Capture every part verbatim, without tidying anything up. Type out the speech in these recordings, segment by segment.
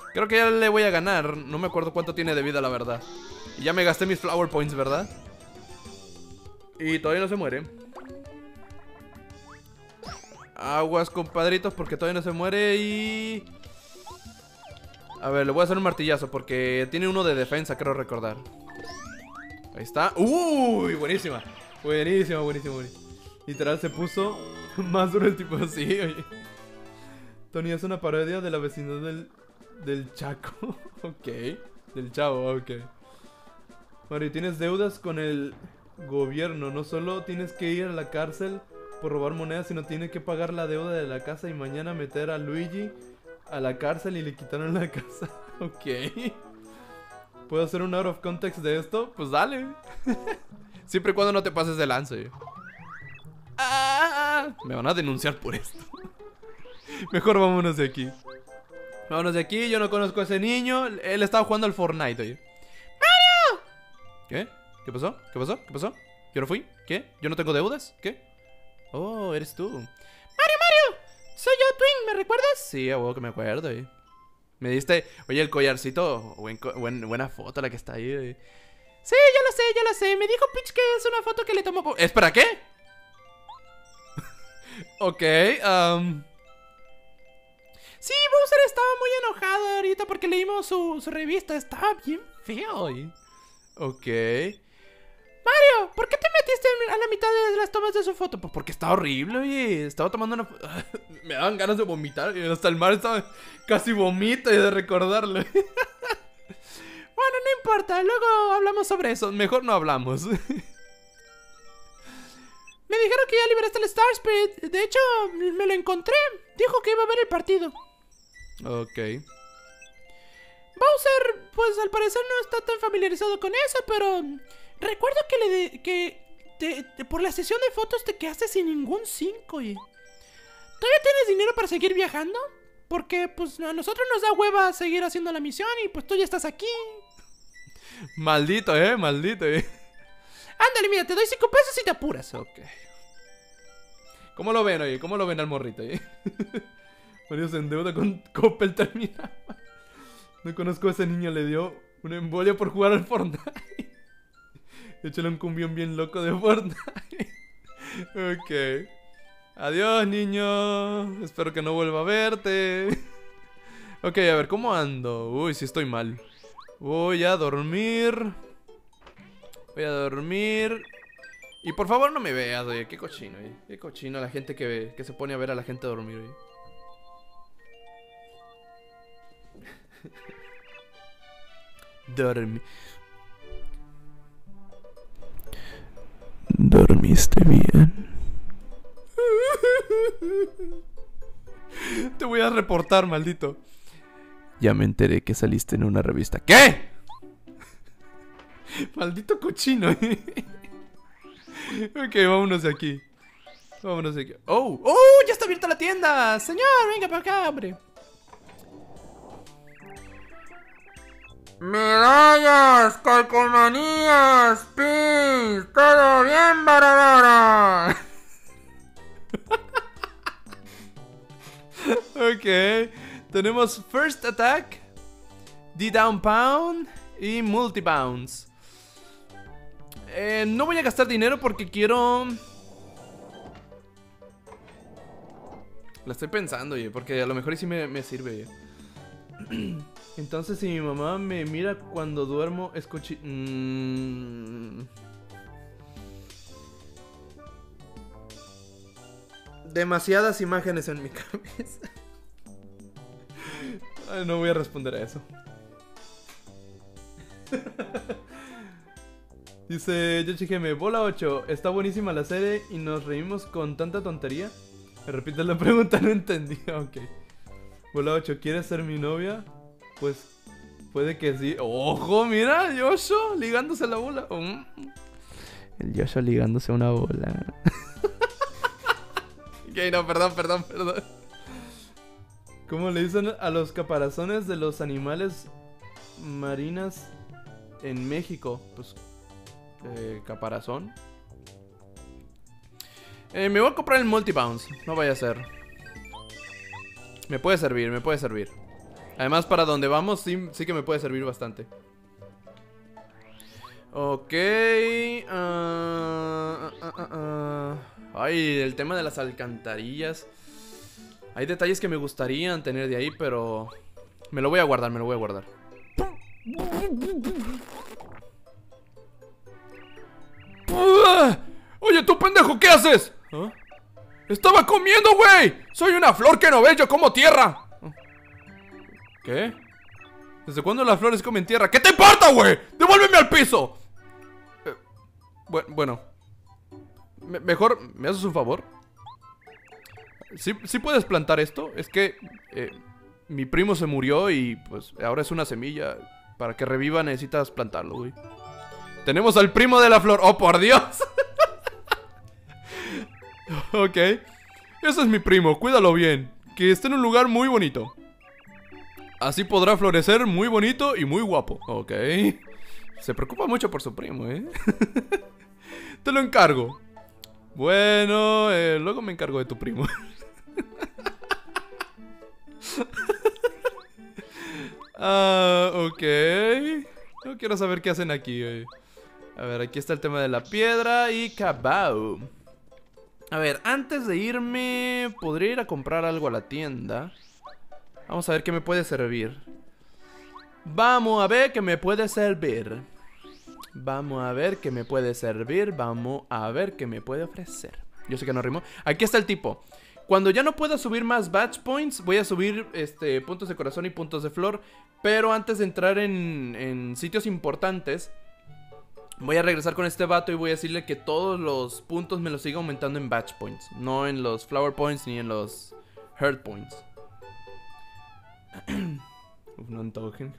Creo que ya le voy a ganar. No me acuerdo cuánto tiene de vida, la verdad. Y ya me gasté mis flower points, ¿verdad? Y todavía no se muere. Aguas, compadritos, porque todavía no se muere. Y... a ver, le voy a hacer un martillazo porque tiene uno de defensa, creo recordar. Ahí está. Uy, buenísima. Buenísima, buenísima, buenísima. Literal se puso más duro el tipo así, oye. Tony es una parodia de la vecindad del, del Chaco. Ok. Del Chavo, ok. Mario, tienes deudas con el gobierno. No solo tienes que ir a la cárcel por robar monedas, sino tienes que pagar la deuda de la casa y mañana meter a Luigi a la cárcel y le quitaron la casa. Ok. ¿Puedo hacer un out of context de esto? Pues dale. Siempre y cuando no te pases de lance. Ah, me van a denunciar por esto. Mejor vámonos de aquí. Vámonos de aquí, yo no conozco a ese niño. Él estaba jugando al Fortnite, oye. ¡Mario! ¿Qué? ¿Qué pasó? ¿Qué pasó? ¿Qué pasó? ¿Yo no fui? ¿Qué? ¿Yo no tengo deudas? ¿Qué? Oh, eres tú. ¡Mario, Mario! Soy yo, Twin, ¿me recuerdas? Sí, a huevo que me acuerdo, oye. Me diste, oye, el collarcito. Buen, buen, buena foto la que está ahí, oye. Sí, ya lo sé, ya lo sé. Me dijo Peach que es una foto que le tomó. ¿Espera, qué? Ok, um... sí, Bowser estaba muy enojado ahorita porque leímos su, su revista. Estaba bien feo. ¿Eh? Ok. Mario, ¿por qué te metiste a la mitad de las tomas de su foto? Pues porque está horrible, oye. Estaba tomando una... me daban ganas de vomitar. Y hasta el mar estaba casi vomito y de recordarlo. Bueno, no importa. Luego hablamos sobre eso. Mejor no hablamos. Me dijeron que ya liberaste el Star Spirit. De hecho, me lo encontré. Dijo que iba a ver el partido. Ok. Bowser, pues al parecer no está tan familiarizado con eso, pero... recuerdo que le de, que te, te, por la sesión de fotos te quedaste sin ningún cinco. ¿Y todavía tienes dinero para seguir viajando? Porque pues a nosotros nos da hueva seguir haciendo la misión y pues tú ya estás aquí. Maldito, eh, maldito, eh. Ándale, mira, te doy cinco pesos y te apuras. Ok. ¿Cómo lo ven, oye? ¿Cómo lo ven al morrito, eh? Mario se endeuda con Coppel terminada. No conozco a ese niño, le dio una embolia por jugar al Fortnite. Échale un cumbión bien loco de Fortnite. Ok. Adiós, niño. Espero que no vuelva a verte. Ok, a ver, ¿cómo ando? Uy, sí estoy mal. Voy a dormir. Voy a dormir. Y por favor no me veas, oye. Qué cochino, oye. Qué cochino la gente que, ve, que se pone a ver a la gente dormir, oye. Dormi. ¿Dormiste bien? Te voy a reportar, maldito. Ya me enteré que saliste en una revista. ¿Qué? Maldito cochino. Ok, vámonos de aquí. Vámonos de aquí. ¡Oh! ¡Oh! ¡Ya está abierta la tienda! Señor, venga para acá, hombre. Medallas, calcomanías, pins, todo bien, barabara. Ok. Tenemos First Attack, D-Down Pound y Multi-Bounce. Eh, no voy a gastar dinero porque quiero... La estoy pensando, oye, porque a lo mejor sí me, me sirve, oye. Entonces si mi mamá me mira cuando duermo, escuché... Mm... Demasiadas imágenes en mi cabeza. Ay, no voy a responder a eso. Dice Yoshi Geme, bola ocho, está buenísima la serie y nos reímos con tanta tontería. Me repites la pregunta, no entendí. Ok. Bola ocho, ¿quieres ser mi novia? Pues puede que sí. ¡Ojo! Mira, Yosho ligándose a la bola. Mm. El Yosho ligándose a una bola. Ok, no, perdón, perdón, perdón. ¿Cómo le dicen a los caparazones de los animales marinas en México? Pues, eh, caparazón. Eh, me voy a comprar el Multi-Bounce. No vaya a ser. Me puede servir, me puede servir. Además, para donde vamos, sí, sí que me puede servir bastante. Ok. Uh, uh, uh, uh. Ay, el tema de las alcantarillas. Hay detalles que me gustarían tener de ahí, pero me lo voy a guardar, me lo voy a guardar. Uh, Oye, tú pendejo, ¿qué haces? ¿Ah? ¡Estaba comiendo, güey! ¡Soy una flor que no ves, yo como tierra! ¿Qué? ¿Desde cuándo las flores comen tierra? ¿Qué te importa, güey? ¡Devuélveme al piso! Eh, bu bueno Me Mejor, ¿me haces un favor? ¿Sí, sí puedes plantar esto? Es que eh, mi primo se murió y pues ahora es una semilla. Para que reviva necesitas plantarlo, güey. Tenemos al primo de la flor. ¡Oh, por Dios! Ok. Ese es mi primo, cuídalo bien. Que esté en un lugar muy bonito. Así podrá florecer muy bonito y muy guapo. Ok. Se preocupa mucho por su primo, ¿eh? Te lo encargo. Bueno, eh, luego me encargo de tu primo. Ah, ok. No quiero saber qué hacen aquí, eh. A ver, aquí está el tema de la piedra y cabao. A ver, antes de irme, podría ir a comprar algo a la tienda. Vamos a ver qué me puede servir. Vamos a ver qué me puede servir. Vamos a ver qué me puede servir. Vamos a ver qué me puede ofrecer. Yo sé que no rimó. Aquí está el tipo. Cuando ya no pueda subir más batch points, voy a subir este, puntos de corazón y puntos de flor. Pero antes de entrar en, en sitios importantes, voy a regresar con este vato y voy a decirle que todos los puntos me los siga aumentando en batch points. No en los flower points ni en los heart points. Uf, no antojen.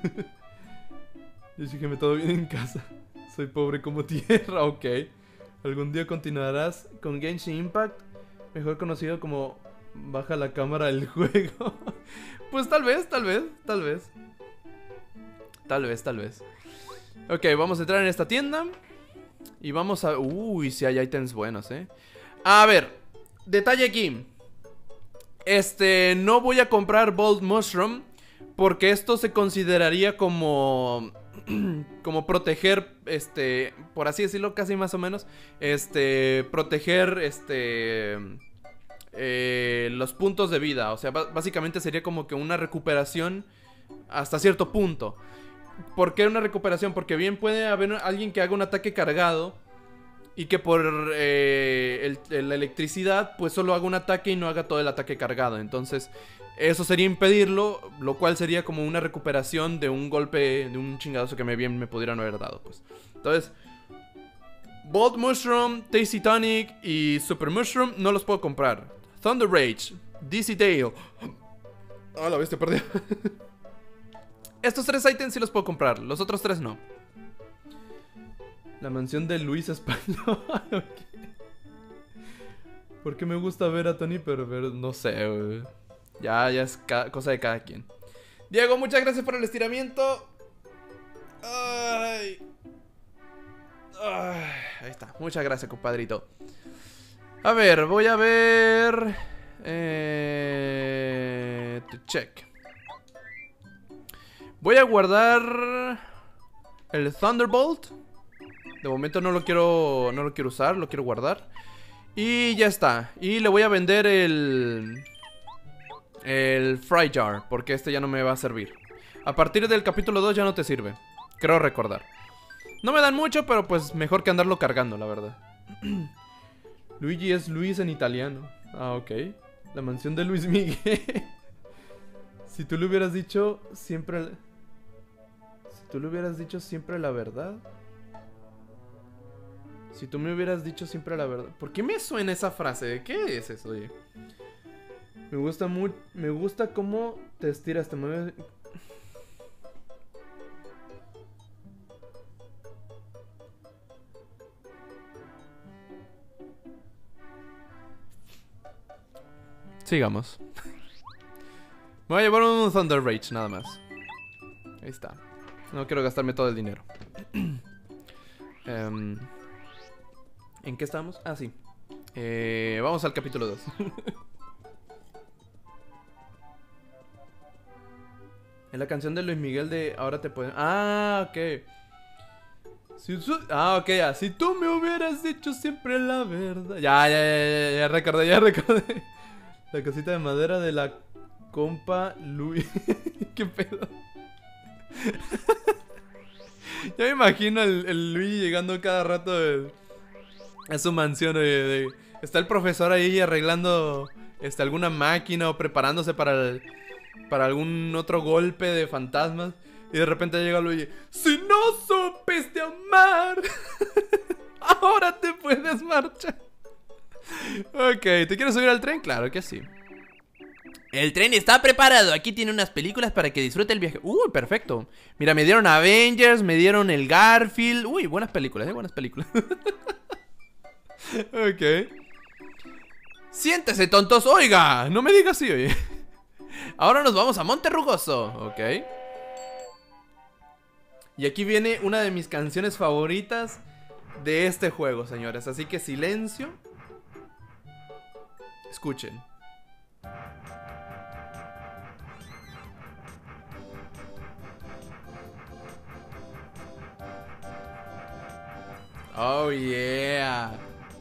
Yo sí que me todo bien en casa. Soy pobre como tierra, ok. Algún día continuarás con Genshin Impact, mejor conocido como baja la cámara del juego. Pues tal vez, tal vez, tal vez. Tal vez, tal vez. Ok, vamos a entrar en esta tienda. Y vamos a... Uy, sí hay ítems buenos, eh. A ver, detalle aquí. Este, no voy a comprar Bold Mushroom, porque esto se consideraría como... como proteger, este, por así decirlo, casi más o menos. Este, proteger, este... Eh, los puntos de vida. O sea, básicamente sería como que una recuperación hasta cierto punto. ¿Por qué una recuperación? Porque bien puede haber alguien que haga un ataque cargado y que por eh, el, el, la electricidad pues solo haga un ataque y no haga todo el ataque cargado. Entonces eso sería impedirlo, lo cual sería como una recuperación de un golpe, de un chingadazo que me bien me pudieran haber dado, pues. Entonces, Bolt Mushroom, Tasty Tonic y Super Mushroom no los puedo comprar. Thunder Rage, Dizzy Dale. Ah, la bestia, perdí. Estos tres ítems sí los puedo comprar, los otros tres no. La mansión de Luis Español. Okay. ¿Por qué me gusta ver a Tony Perver? No sé, wey. Ya, ya es cosa de cada quien. Diego, muchas gracias por el estiramiento. Ay. Ay, ahí está, muchas gracias, compadrito. A ver, voy a ver... Eh... To check. Voy a guardar el Thunderbolt. De momento no lo quiero no lo quiero usar, lo quiero guardar. Y ya está. Y le voy a vender el el Fry Jar, porque este ya no me va a servir. A partir del capítulo dos ya no te sirve, creo recordar. No me dan mucho, pero pues mejor que andarlo cargando, la verdad. Luigi es Luis en italiano. Ah, ok. La mansión de Luis Miguel. Si tú le hubieras dicho siempre... Si tú le hubieras dicho siempre la verdad. Si tú me hubieras dicho siempre la verdad. ¿Por qué me suena esa frase? ¿Qué es eso, oye? Me gusta muy... Me gusta cómo te estiras, te mueves... Sigamos. Me voy a llevar un Thunder Rage, nada más. Ahí está. No quiero gastarme todo el dinero. um, ¿En qué estamos? Ah, sí. Eh, vamos al capítulo dos. Es la canción de Luis Miguel de Ahora te pueden... Ah, ok. Si su... Ah, ok, ya. Si tú me hubieras dicho siempre la verdad. Ya, ya, ya, ya, ya recordé, ya recordé. La cosita de madera de la compa Luis. ¿Qué pedo? Ya me imagino el, el Luis llegando cada rato de, a su mansión. De, de, está el profesor ahí arreglando este, alguna máquina o preparándose para, el, para algún otro golpe de fantasmas. Y de repente llega Luis. Si no supiste amar, ahora te puedes marchar. Ok, ¿te quieres subir al tren? Claro que sí. El tren está preparado. Aquí tiene unas películas para que disfrute el viaje. Uy, perfecto. Mira, me dieron Avengers, me dieron el Garfield. Uy, buenas películas, eh, buenas películas. Ok. Siéntese, tontos. Oiga, no me digas así, oye. Ahora nos vamos a Monterrugoso. Ok. Y aquí viene una de mis canciones favoritas de este juego, señores. Así que silencio. Escuchen. Oh, yeah.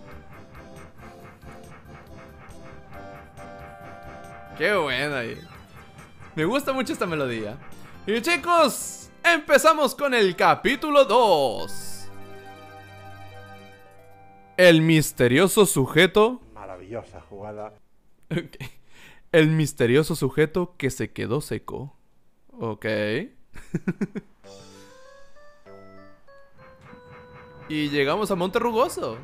Qué buena. Me gusta mucho esta melodía. Y chicos, empezamos con el capítulo dos. El misterioso sujeto. Maravillosa jugada. Okay. El misterioso sujeto que se quedó seco. Ok. Y llegamos a Monterrugoso.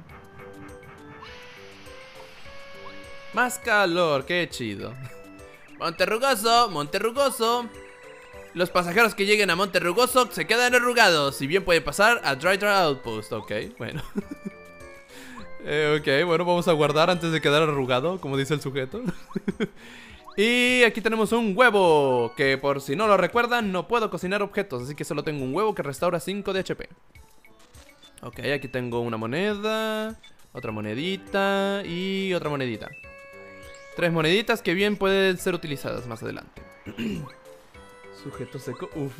Más calor, qué chido. Monterrugoso, Monterrugoso. Los pasajeros que lleguen a Monterrugoso se quedan arrugados. Si bien puede pasar a Dry Dry Outpost. Ok, bueno. eh, Ok, bueno, vamos a guardar antes de quedar arrugado, como dice el sujeto. Y aquí tenemos un huevo, que por si no lo recuerdan, no puedo cocinar objetos, así que solo tengo un huevo que restaura cinco de H P. Ok, aquí tengo una moneda, otra monedita y otra monedita. Tres moneditas que bien pueden ser utilizadas más adelante. Sujeto seco, uff.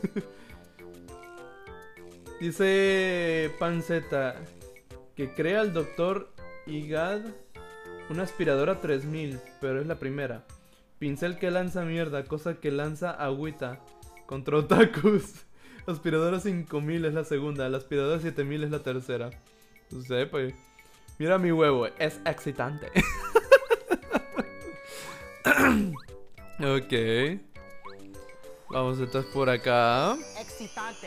Dice Panceta que crea el doctor Igad una aspiradora tres mil, pero es la primera. Pincel que lanza mierda, cosa que lanza agüita. Contra otakus. Aspiradora cinco mil es la segunda, la aspiradora siete mil es la tercera. No sé, pues. Mira mi huevo, es excitante. Ok. Vamos entonces por acá. Excitante.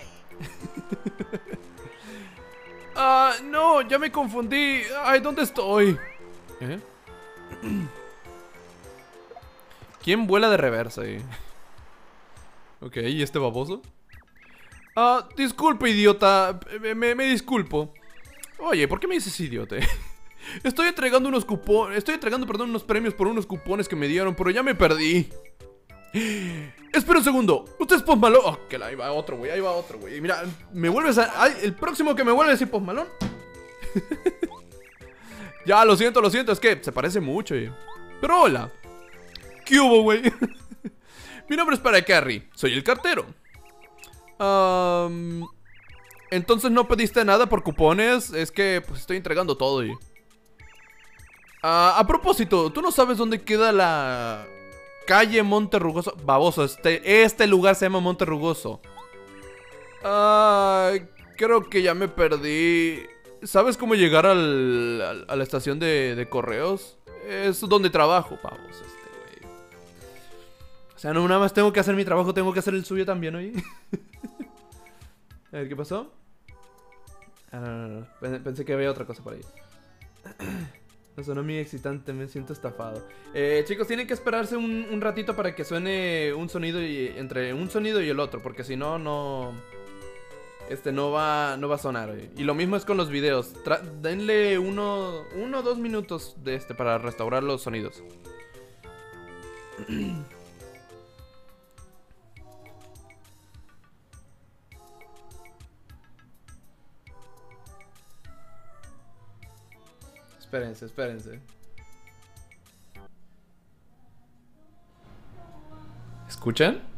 Ah, no, ya me confundí. Ay, ¿dónde estoy? ¿Eh? ¿Quién vuela de reversa ahí? Ok, ¿y este baboso? Ah, disculpe, idiota. Me, me, me disculpo. Oye, ¿por qué me dices idiota? Estoy entregando unos cupones. Estoy entregando, perdón, unos premios por unos cupones que me dieron, pero ya me perdí. Espera un segundo. ¿Usted es Post Malone? Oh, que ahí va otro, güey. Ahí va otro, güey. Mira, me vuelves a. Ay, el próximo que me vuelve a decir Post Malone. Ya, lo siento, lo siento. Es que se parece mucho, güey. Pero hola. ¿Qué hubo, güey? Mi nombre es Para Carry. Soy el cartero. Um, entonces no pediste nada por cupones. Es que pues estoy entregando todo y... uh, a propósito, ¿tú no sabes dónde queda la calle Monterrugoso? Baboso, este, este lugar se llama Monterrugoso. uh, Creo que ya me perdí. ¿Sabes cómo llegar al, al, a la estación de, de correos? Es donde trabajo, baboso este güey. O sea, no nada más tengo que hacer mi trabajo, tengo que hacer el suyo también, oye. A ver, ¿qué pasó? Ah, no, no, no. Pensé que había otra cosa por ahí. No sonó muy excitante, me siento estafado. Eh, chicos, tienen que esperarse un, un ratito para que suene un sonido y, entre un sonido y el otro, porque si no, no... Este, no va, no va a sonar. Eh. Y lo mismo es con los videos. Tra denle uno, uno o dos minutos de este para restaurar los sonidos. Espérense, espérense. ¿Escuchan?